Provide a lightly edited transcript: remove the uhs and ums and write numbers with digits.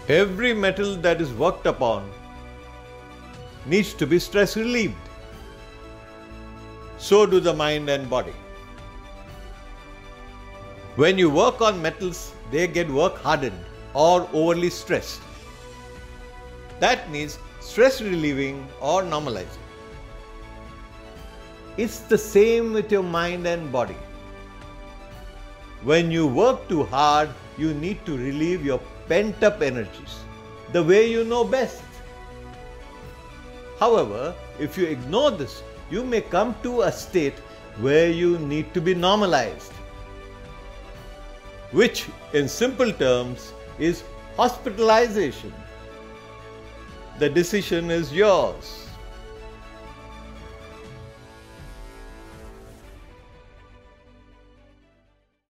Every metal that is worked upon needs to be stress relieved. So do the mind and body. When you work on metals, they get work hardened or overly stressed. That needs stress relieving or normalizing. It's the same with your mind and body. When you work too hard, you need to relieve your pent-up energies, the way you know best. However, if you ignore this, you may come to a state where you need to be normalized, which in simple terms is hospitalisation. The decision is yours.